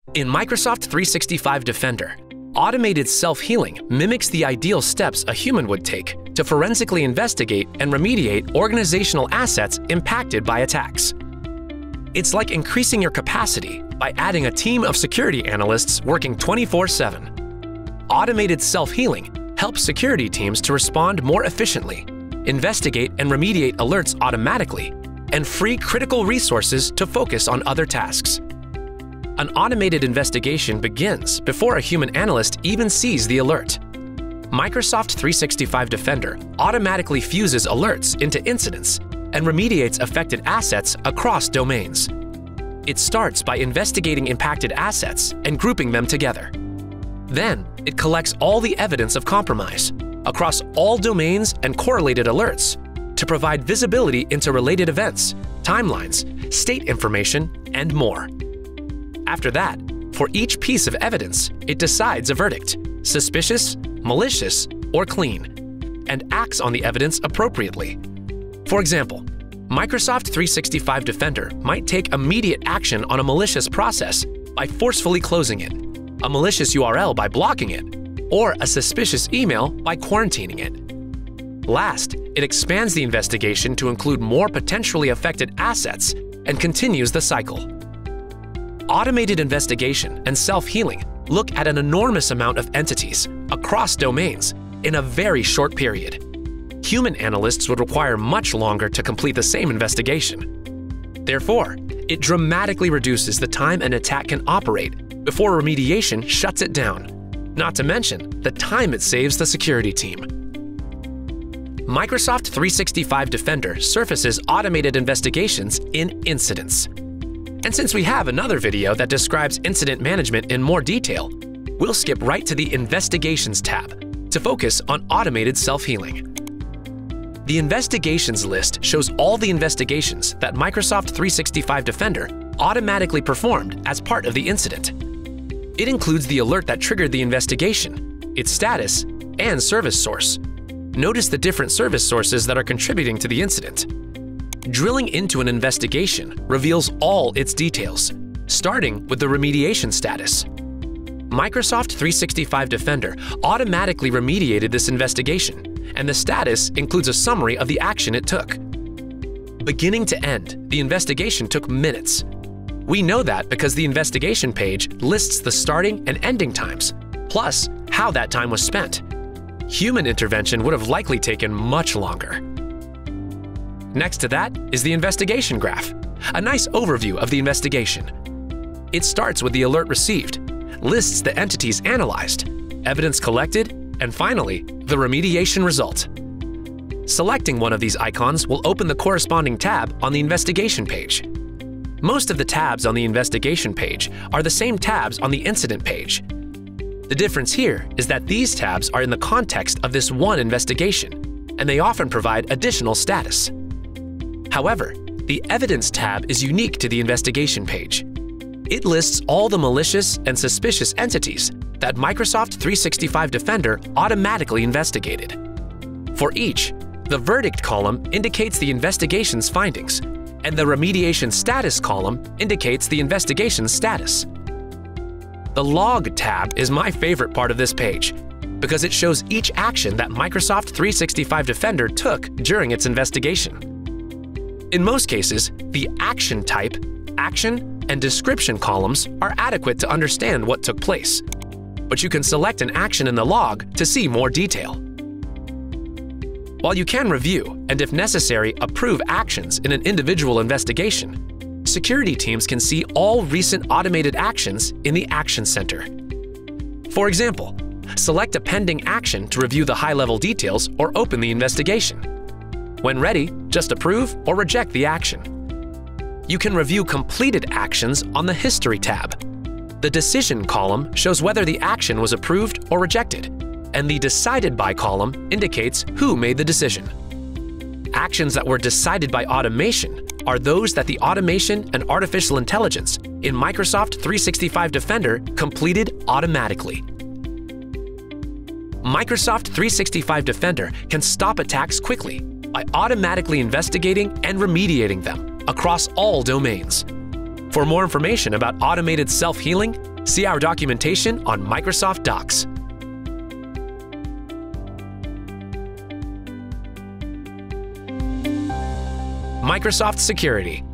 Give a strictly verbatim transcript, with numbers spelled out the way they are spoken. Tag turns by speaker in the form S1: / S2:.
S1: In Microsoft three sixty-five Defender, automated self-healing mimics the ideal steps a human would take to forensically investigate and remediate organizational assets impacted by attacks. It's like increasing your capacity by adding a team of security analysts working twenty-four seven. Automated self-healing helps security teams to respond more efficiently, investigate and remediate alerts automatically, and free critical resources to focus on other tasks. An automated investigation begins before a human analyst even sees the alert. Microsoft three sixty-five Defender automatically fuses alerts into incidents and remediates affected assets across domains. It starts by investigating impacted assets and grouping them together. Then, it collects all the evidence of compromise across all domains and correlated alerts to provide visibility into related events, timelines, state information, and more. After that, for each piece of evidence, it decides a verdict: suspicious, malicious, or clean, and acts on the evidence appropriately. For example, Microsoft three sixty-five Defender might take immediate action on a malicious process by forcefully closing it, a malicious U R L by blocking it, or a suspicious email by quarantining it. Last, it expands the investigation to include more potentially affected assets and continues the cycle. Automated investigation and self-healing look at an enormous amount of entities across domains in a very short period. Human analysts would require much longer to complete the same investigation. Therefore, it dramatically reduces the time an attack can operate before remediation shuts it down, not to mention the time it saves the security team. Microsoft three sixty-five Defender surfaces automated investigations in incidents. And since we have another video that describes incident management in more detail, we'll skip right to the Investigations tab to focus on automated self-healing. The Investigations list shows all the investigations that Microsoft three sixty-five Defender automatically performed as part of the incident. It includes the alert that triggered the investigation, its status, and service source. Notice the different service sources that are contributing to the incident. Drilling into an investigation reveals all its details, starting with the remediation status. Microsoft three sixty-five Defender automatically remediated this investigation, and the status includes a summary of the action it took. Beginning to end, the investigation took minutes. We know that because the investigation page lists the starting and ending times, plus how that time was spent. Human intervention would have likely taken much longer. Next to that is the investigation graph, a nice overview of the investigation. It starts with the alert received, lists the entities analyzed, evidence collected, and finally, the remediation result. Selecting one of these icons will open the corresponding tab on the investigation page. Most of the tabs on the investigation page are the same tabs on the incident page. The difference here is that these tabs are in the context of this one investigation, and they often provide additional status. However, the Evidence tab is unique to the investigation page. It lists all the malicious and suspicious entities that Microsoft three sixty-five Defender automatically investigated. For each, the Verdict column indicates the investigation's findings, and the Remediation Status column indicates the investigation's status. The Log tab is my favorite part of this page because it shows each action that Microsoft three sixty-five Defender took during its investigation. In most cases, the Action Type, Action, and Description columns are adequate to understand what took place, but you can select an action in the log to see more detail. While you can review and, if necessary, approve actions in an individual investigation, security teams can see all recent automated actions in the Action Center. For example, select a pending action to review the high-level details or open the investigation. When ready, just approve or reject the action. You can review completed actions on the History tab. The Decision column shows whether the action was approved or rejected, and the Decided By column indicates who made the decision. Actions that were decided by automation are those that the automation and artificial intelligence in Microsoft three sixty-five Defender completed automatically. Microsoft three sixty-five Defender can stop attacks quickly by automatically investigating and remediating them across all domains. For more information about automated self-healing, See our documentation on Microsoft Docs. Microsoft Security.